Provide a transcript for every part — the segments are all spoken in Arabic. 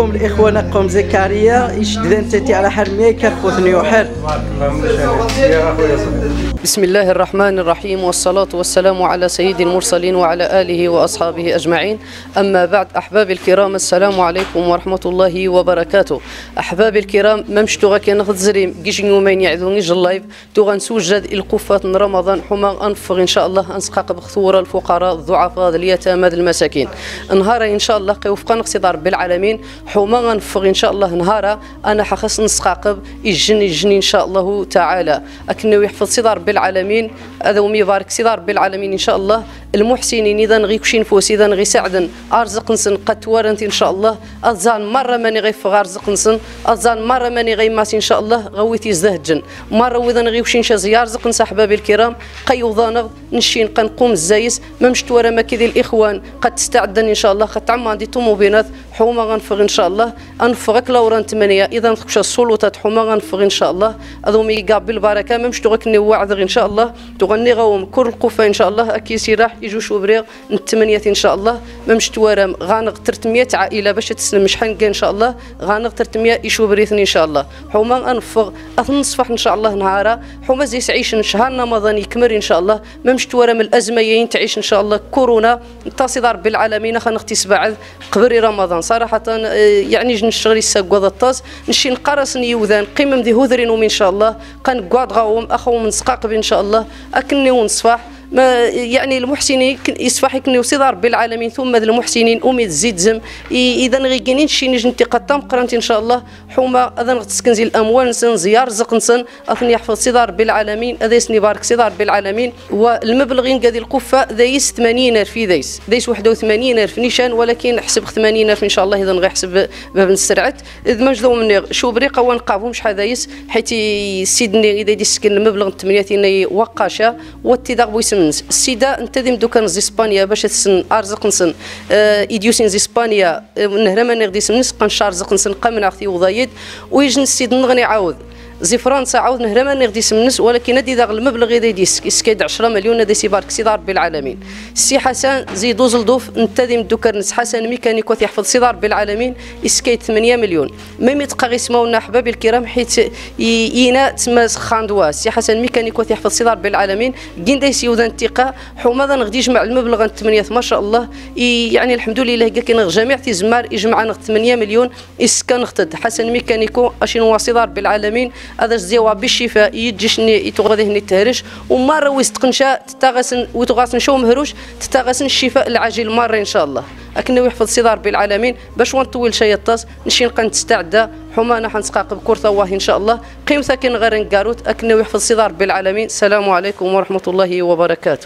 قوم الإخوان قوم زكريا يشددن تتي على حرمية كخوثني وحر. بسم الله الرحمن الرحيم والصلاة والسلام على سيد المرسلين وعلى آله وأصحابه أجمعين. أما بعد أحبابي الكرام، السلام عليكم ورحمة الله وبركاته. أحبابي الكرام، ممشتو غاكي ناخذ زريم كيش يومين يعذون يجي اللايف تو غنسوجد القفات رمضان حما أنفغ إن شاء الله أنسقاق بخثورة الفقراء الضعفاء اليتامى المساكين نهار إن شاء الله وفقا اقتدار بالعالمين حما أنفغ إن شاء الله نهار أنا حخص نسقاقب يجني إن شاء الله تعالى أكنه يحفظ صدار بالعالمين هذا وميبارك صدار بالعالمين إن شاء الله المحسنين إذا غيكشين فوس إذا غي سعدا أرزق نسن قد ورنت إن شاء الله أزان مرة ماني غي فغار رزق نسن أزان مرة ماني غي ماس إن شاء الله غويتي زهجن مرة وإذا غيوشين شازيار رزق نس أحبابي الكرام قيوضانغ نشين قنقوم الزايس ممشت ورا ما كذي الإخوان قد تستعدن إن شاء الله قد تعمل عندي طموبينات حوما غنفغ إن شاء الله أنفغك لوران ثمانية إذا نخش السلطات حوما غنفغ إن شاء الله أذومي يقابل البركة ممشت غكني وعذر إن شاء الله تغني غوم كل القفة إن شاء الله أكيسي راح يجوا شوبريغ الثمانية إن شاء الله ممشت ورا غانغ 300 عائلة باش تسلم شحال إن شاء الله غانغ 300 يشوبريثني إن شاء الله حوما أنفغ نصفح إن شاء الله نهارا حوما زي عيش شهر رمضان يكمل إن شاء الله ممشت ورا من الأزمة ين تعيش إن شاء الله كورونا تصدر بالعالمين خلينا نختيس بعد قبل رمضان صراحة يعني جن الشغل يسقوا الطاس نشين قرص نيوذان قيمة ذي هذرين ومن شاء الله قن قاد غاوم أخو من سقاق إن شاء الله أكني ونصفح ما يعني المحسنين يصفح يكني وصدار بالعالمين ثم المحسنين أمي زم إذا غيجينين شي نجي قطام قرنت إن شاء الله حوما أذا نتسكنزي الأموال نسن زيار زق نسن أثني يحفظ صدار بالعالمين هذا يسني بارك صدار بالعالمين والمبلغين قد القفة ذيس 80,000 في ذيس 81,000 نيشان ولكن حسب 80,000 إن شاء الله إذا غيحسب باب السرعت إذا مجدو مني شو بريقة ونقابهم شحال ذيس حيت سيدني إذا يسكن المبلغ 80 وقاشة واتداغ بويسم السيدة انت ذي مدوكان زي اسبانيا باش تسن ارزق نسن ايديوسين زي اسبانيا نهرا ما نغدي سمنس قنشار ارزق نسن قمنا اختي وضايد ويجن السيد نغني عاود زي فرنسا عاود نهرا ما نغدي سمنس ولكن هادي داغ المبلغ يدي ديسك يسكيد 10 مليون هذا سيبارك سيدار بالعالمين السي حسن زي دوز الضوف انت ذي مدوكان نس حسن ميكانيكو يحفظ سيدار بالعالمين يسكيد 8 مليون ميم يتقى يسمعونا احبابي الكرام حيت ينا تما خاندوا السي حسن ميكانيكو يحفظ سيدار بالعالمين كين دايس يوذان الثقه حماضه نغدي يجمع المبلغ 8 ما شاء الله يعني الحمد لله كاين جميع تيزمار يجمع 8 مليون يسكن اختد حسن ميكانيكو اشين سيدار بالعالمين هذا الزيوا بالشفاء يجيشني يتغذيه التهرش ومره ويستقنشا تتغسن وتغاسن شو مهروش تتغسن الشفاء العاجل مره ان شاء الله اكنه يحفظ صدار بالعالمين باش ونطول شي الطاس نشي نبقى نستعدى حما انا حنسقاق بكرة الله ان شاء الله قيمته كاين غير نكاروت اكنه يحفظ صدار بالعالمين. السلام عليكم ورحمه الله وبركاته.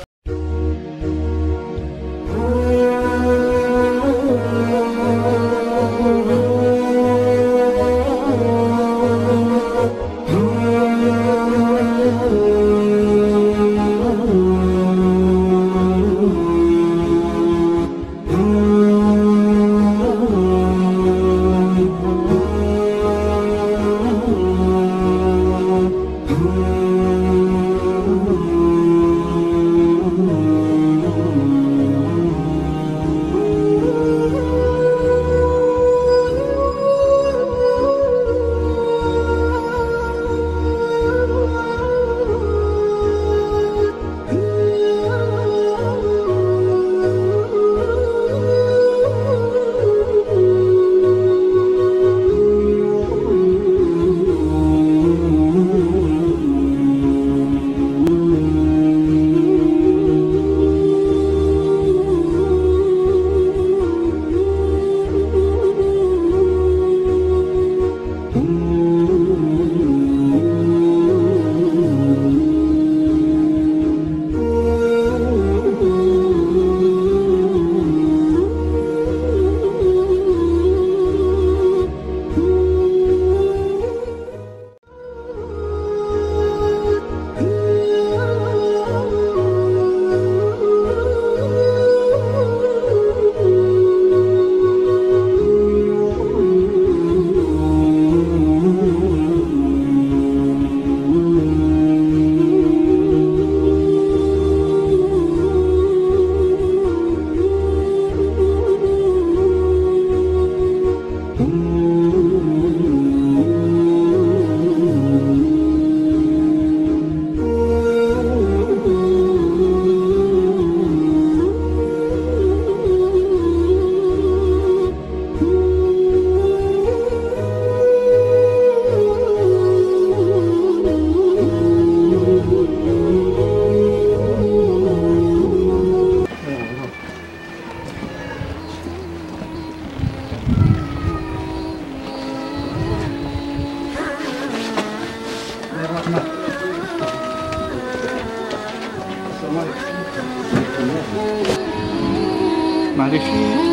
معليش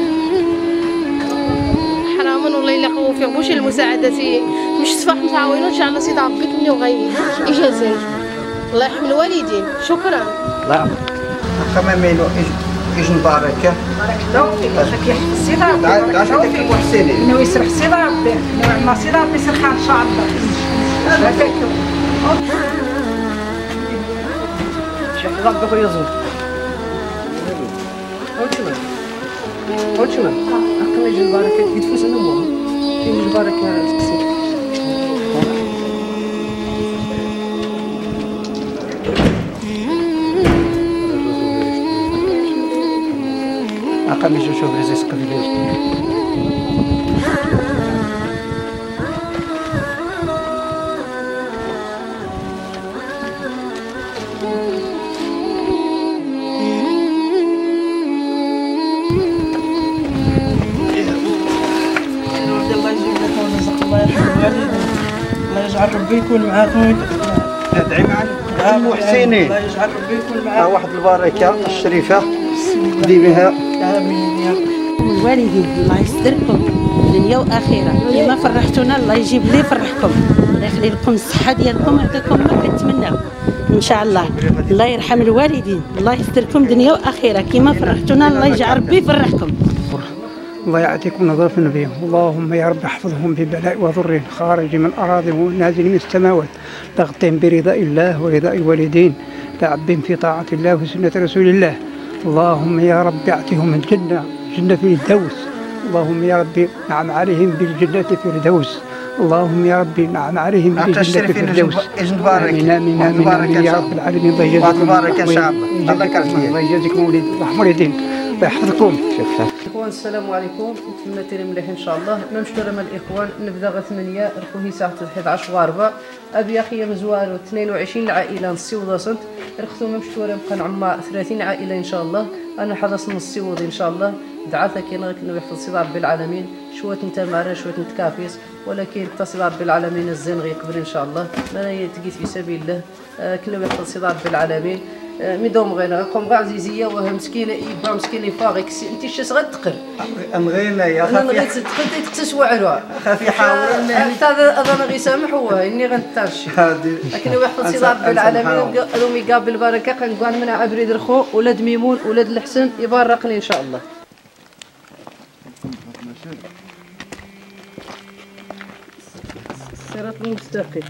حرام والله الا خوف يغبوش المساعدة مش تفاح متعاونين ان شاء الله سيدي ربي مني وغير اجازات الله يرحم الوالدين شكرا الله يعافيك كما ميلو ايش مباركه بارك الله فيك يحفظ سيدي ربي عاش ديك وحسيني انه يسرح سيدي ربي ما سيدي ربي يسرحها ان شاء الله شيخ ربك ويزور قلت شنو أقم يجي البركة يدفوس النمو يجي البركة أقم يجي شوف رزق في الليل الله يجعل ربي يكون معاكم ادعي معنا وحسيني الله يجعل ربي يكون معاكم واحد البركه الشريفه دي بها امين يا رب الوالدين الله يستركم دنيا واخره كما فرحتونا الله يجيب لي يفرحكم الله يخلي لكم الصحه ديالكم ويعطيكم ما كنتمناو ان شاء الله الله يرحم الوالدين الله يستركم دنيا واخره كما فرحتونا الله يجعل ربي يفرحكم الله يعطيكم نظرة النبي اللهم يا رب احفظهم ببلاء وضر خارج من أراضهم ونازل من السماوات تغطهم برضاء الله ورضاء الوالدين تعبهم في طاعة الله وسنة رسول الله اللهم يا رب اعطهم الجنة جنة في الفردوس اللهم يا رب نعم عليهم بالجنة في الفردوس اللهم يا ربي نعم عليهم بالجنة في الفردوس آمين آمين آمين يا رب العالمين الله يجزيكم الله يجزيكم وليدين الله يحفظكم اخوان السلام عليكم نتمنى تيري مليح ان شاء الله ما مشترى من الاخوان نبدا غا 8 ركوهي ساعه 11 و4 ابي اخي مزوار 22 العائله نصي وضصنت رختو ما مشتوره بقى نعمر 30 عائله ان شاء الله انا حرص نصي وضي ان شاء الله دعاتك كاين انه يحفظ سيدي ربي العالمين شويه انت مارا شويه انت كافيس ولكن تصيد ربي العالمين الزين غيقبل ان شاء الله ما تقيت في سبيل الله كنا يحفظ سيدي ربي العالمين ميدوم غينا قوم غا عزيزيه وها مسكينه يبا مسكين فاغي انت شاس غتقل انغينا يا انا خافي غير تقل تكسس وعروا خافي حاول هذا انا غير سامح هو اني غنتاش لكن يحفظ سيدي ربي العالمين دوم يقابل البركه كنقول من عبريد الخو ولاد ميمون ولاد الحسن يبارقني ان شاء الله الصراط المستقيم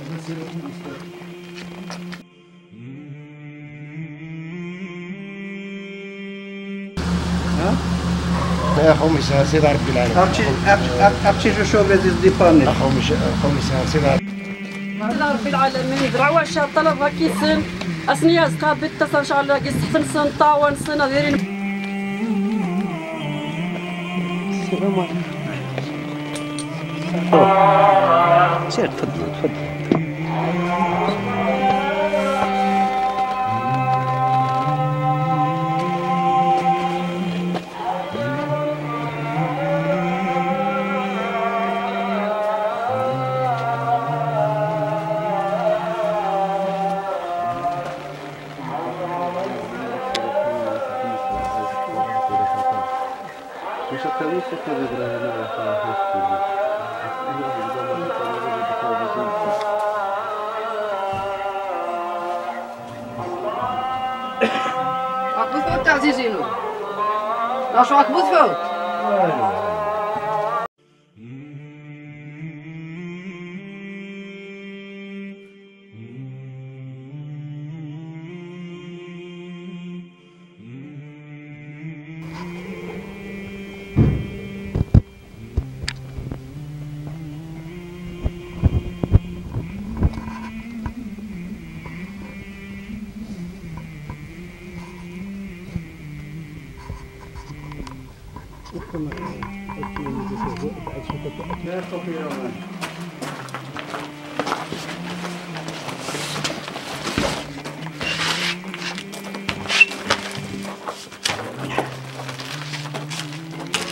يا خومي سيدي ربي العالمين ابتي جو شوف رزق دي باني خومي سيدي ربي العالمين يدرعوا عشاء الطلبة كيسن أسنية قابل تصل إن شاء الله كيس حسن سن طاون سنة دايرين السلام عليكم سير تفضل عقبو فوت عزيزينو شو عقبو فوت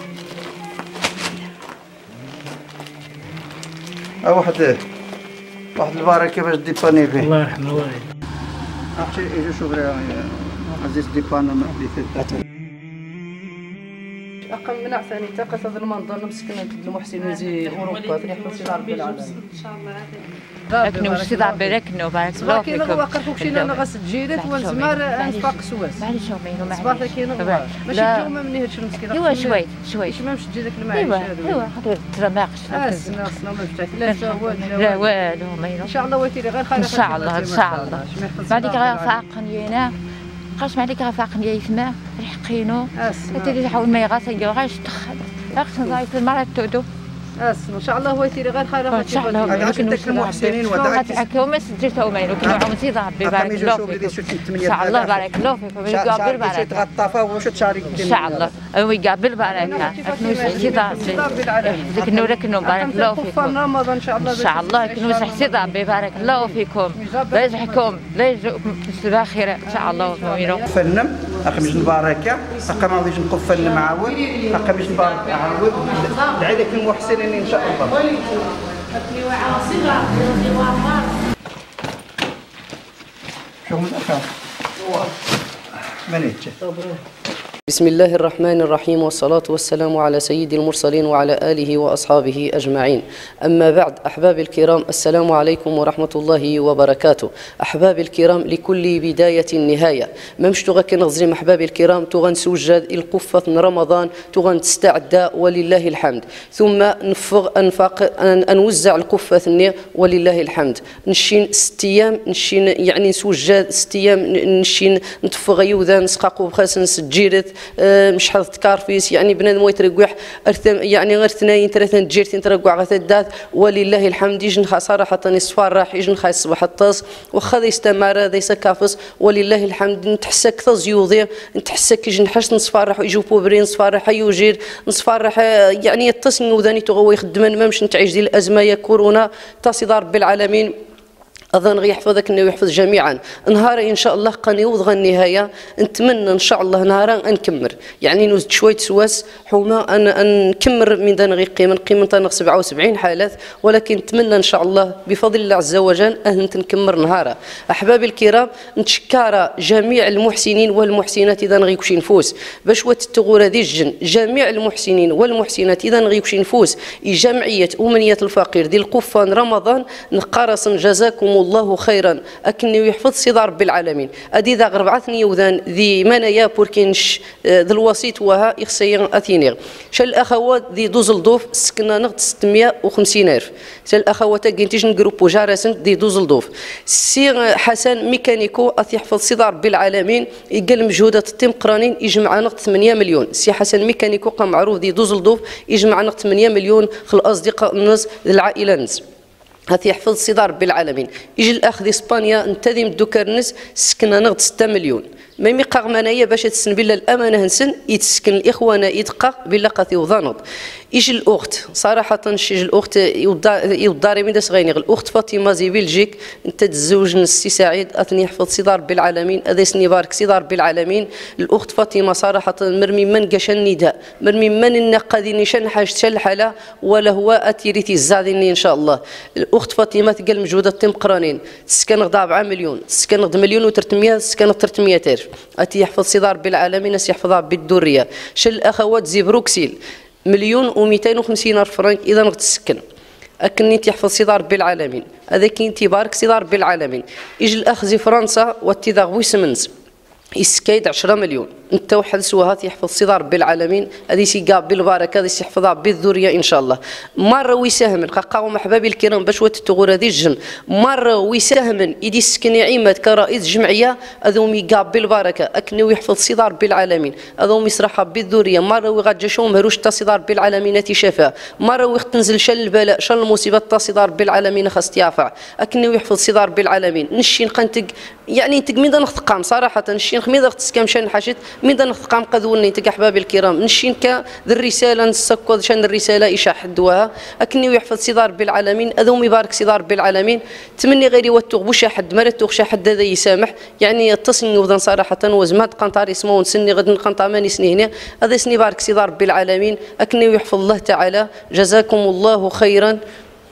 واحد واحد البركه باش ديباني فيه. الله يرحم الوالد. عرفتي يجي شوف عزيز ديبانا اللي في أقل من ثاني تاقة هذا المنظر مسكنا المحسنين زي أوروبا في رحلة سي ربي العالمين. إن شاء الله. لكن سي ربي لكنو بارك الله فيكم. كاين غوا قرفوك شي أنا غاس تجيرت والزمار نفاق سواس. معليش ومينو صباح كاين غوا. ماشي اليوم مني هادشي المسكين. إيوا شوية شوية. ما مشيت تجي داك المعيش هذا. إيوا خاطر ترماقش. سنا ما فتحت لا والو مينو. إن شاء الله ويتيري غير خير. إن شاء الله إن شاء الله. بعديك غير فاقني هنا. قاش معليك غير فاقني يسمع رحقينو. تيجي حاول ما يغاس يغاش تخد. أقسم الله في المرة تودو. ان شاء الله هو يتيري غير خير. ان شاء الله. لكن داك المحسنين وداك هكا سجلتو مايلو كانوا عاون سي ربي بارك الله فيكم. ان شاء الله بارك الله فيكم. يقابل بركه. تغطى واش تشارك ان شاء الله ويقابل بركه. اكنو سي ربي ذكنو لكنو بارك الله فيكم. رمضان ان شاء الله. ان شاء الله كنو سي ربي بارك الله فيكم. لا يجحكم لا يجوكم بالاخره ان شاء الله مؤمنون. فنم اخمج البركه اقام غادي نقف فن معاون اقامش البركه عاود العيد كاين محسنين ان شاء الله. شو من اخر منيتش. بسم الله الرحمن الرحيم والصلاة والسلام على سيد المرسلين وعلى آله وأصحابه أجمعين. أما بعد أحبابي الكرام، السلام عليكم ورحمة الله وبركاته. أحبابي الكرام، لكل بداية نهاية. ممش تغكن نغزري أحبابي الكرام تغن سوجد القفة رمضان تغن تستعد ولله الحمد، ثم نوزع القفة ثانية ولله الحمد. نشين 6 أيام نشين يعني نسوجد 6 أيام نشين نتفغ يوذا نسقاقو بخاس نسجيرت مش حظ تكارفيس يعني بنادم ويترقح يعني غير 2 3 تجيرتين ترقع غثدات ولله الحمد. يجن صراحة يصفار راح يجن خاي الصباح الطاس وخذ يستمر هذا يسكافس ولله الحمد. نتحسك تزيوضي نتحسك يجن حش نصفار راح يجوا بوبرين نصفار راح يوجير نصفار راح يعني يتصن وذاني تغو يخدمن ما مش نتعيش دي الأزمة يا كورونا تصيد رب العالمين. أظن غيحفظك إنه يحفظ جميعا. نهار إن شاء الله قنيوض النهاية نتمنى إن شاء الله نهارا نكمر يعني نوزد شوية سواس حوما أن نكمر من دان غير قيمة تنغ 77 حالات، ولكن نتمنى إن شاء الله بفضل الله عز وجل أن نكمر نهارا. أحبابي الكرام، نتشكر جميع المحسنين والمحسنات إذا غيكوشي نفوس باش وتتغور هذه الجن جميع المحسنين والمحسنات إذا غيكوشي نفوس جمعية أمنية الفقير ديال القفان رمضان نقارص جزاكم الله خيرا. أكني يحفظ سيدي رب العالمين. أدي ذا غربعتني يوذان ذي منايا بوركينش ذي الوسيط وها إخسيان أثينير. شال الأخوات ذي دوزلدوف سكنا نغد 650,000. شال الأخوات كنتيش نجروبو جارسن ذي دوزلدوف. سي حسن ميكانيكو أث يحفظ سيدي رب العالمين يقل مجهودات التيم قرانين يجمع نغد 8 مليون. سي حسن ميكانيكو قام معروف ذي دوزلدوف يجمع نغد 8 مليون خل أصدقاء الناس العائلة نز. هاتي يحفظ سيدي ربي العالمين. يجي الاخ دي اسبانيا انتظم دوكرنس سكنا نغد 6 مليون. ما يقاغ منايا باش تسن بلا الامانه هنسن يتسكن الاخوان يدقق بلا قاثي وظنط. يجي الاخت صراحه يجي الاخت يوداري من صغيني الاخت فاطمه زي بلجيك انت تزوج السي سعيد اثني يحفظ سيدي ربي العالمين هذا سني بارك سيدي ربي العالمين. الاخت فاطمه صراحه مرمي من قاش النداء مرمي من النقادين شن حاجه الحاله ولا هو اتيريتي الزاديني ان شاء الله. الاخت فاطمه تقل مجهوده تم قرانين تسكن غدا 4 مليون تسكن غدا 1,300,000 تسكن 300,000 اتي يحفظ سيدي ربي العالمين يحفظ ربي الدوريه. شل الاخوات زي بروكسيل 1,250,000 فرنك اذا غتسكن اكني تحفظ سيدي ربي العالمين. هذا كاين تبارك سيدي ربي العالمين. يجي الاخ زي فرنسا واتذا ويسمنز يسكايد 10 مليون انت واحد سواها يحفظ سيدي ربي العالمين. هذه سيقاب بالبركه هذه يحفظها بالذريه ان شاء الله. مره ويساهم قاقاوم احبابي الكرام باش وتتغور هذه الجن مره ويساهم يدي سكني عماد كرئيس جمعيه هذوم يقاب بالبركه اكني ويحفظ سيدي ربي العالمين. هذوم يسرحها بالذريه مره ويغجشوا مهروش تا سيدي ربي العالمين تيشافها مره ويختنزل شل البلاء شل المصيبه تا سيدي ربي العالمين خاص تيافع اكني ويحفظ سيدي ربي العالمين. نشين قنتك يعني انت ميدا نخطقام صراحه نشين خميدا تسكم شان حاجت ميدا نخطقام قذوني انت احبابي الكرام. نشين ذي الرساله نسكو شان الرساله يشاح دوها اكني ويحفظ سيدي ربي العالمين. هذوم يبارك سيدي ربي العالمين. تمني غير يوتغ بوش حد ما توغ حد هذا يسامح يعني يتصني وذن صراحه وزمات قنطار اسمه نسني غد نقنطا ماني سني هنا هذا سني بارك سيدي ربي العالمين. اكني ويحفظ الله تعالى. جزاكم الله خيرا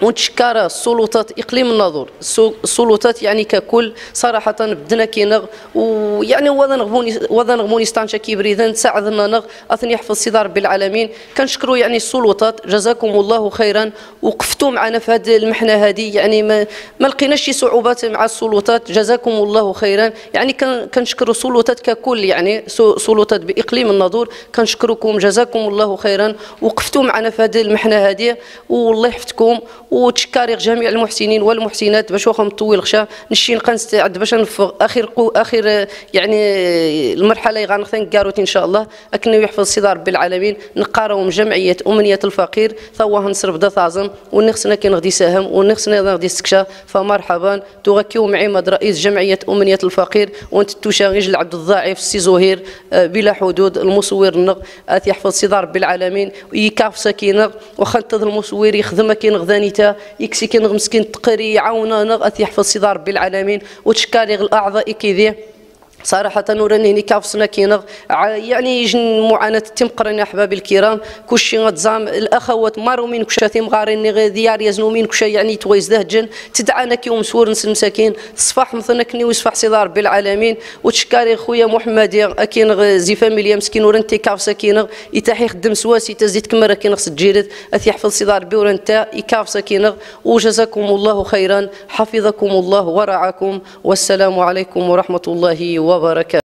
ونتشكر السلطات اقليم الناظور، السلطات يعني ككل صراحه بدنا كينغ ويعني وذا نغموني ستانشا كيبريدان ساعدنا نغ اثني يحفظ سيدي ربي العالمين. كنشكروا يعني السلطات جزاكم الله خيرا، وقفتوا معنا في هذه المحنه هذه، يعني ما لقيناش شي صعوبات مع السلطات، جزاكم الله خيرا. يعني كنشكروا السلطات ككل، يعني سلطات باقليم الناظور كنشكركم جزاكم الله خيرا، وقفتوا معنا في هذه المحنه هذه، والله يحفظكم. وتشكاري جميع المحسنين والمحسنات باش واخا مطول غشا نشي نبقى نستعد باش نفغ اخر يعني المرحله غنخدم كاروتي ان شاء الله. اكنو يحفظ سيدي ربي العالمين نقارهم جمعيه امنيه الفقير ثوا هنصرف دا ثازم ونخصنا كي نغدي ساهم ونخصنا نغدي سكشا. فمرحبا تغكيو معي مد رئيس جمعيه امنيه الفقير وانت توشاغيج العبد الضعيف السي زهير بلا حدود المصور النغ اث يحفظ سيدي ربي العالمين يكاف سكينه واخا انتظر المصور يخدم كي نغدانيتا يكسي كي مسكين تقري يعاونا نغ اث يحفظ سيدي ربي العالمين. وتشكاري الاعضاء كيذي صراحة نوراني هني كافسنا كينغ يعني يجن معاناة تمقرن أحبابي الكرام كلشي غتزام الأخوات مارومين كشا تيمغارين ديار يزنومين كشا يعني تويزده جن تدعانا كيوم سور نس المساكين صفاح مثلا كني وصفاح سيدي ربي العالمين. وتشكاري خويا محمد أكين زي فاميليا مسكين ورنتي كافسا كينغ يتاحي خدم سواسي تزيد كمرة كينغ سجيرت أث يحفظ سيدي ربي ورنتا يكافسا كينغ. وجزاكم الله خيرا، حفظكم الله ورعاكم، والسلام عليكم ورحمة الله وبركاته.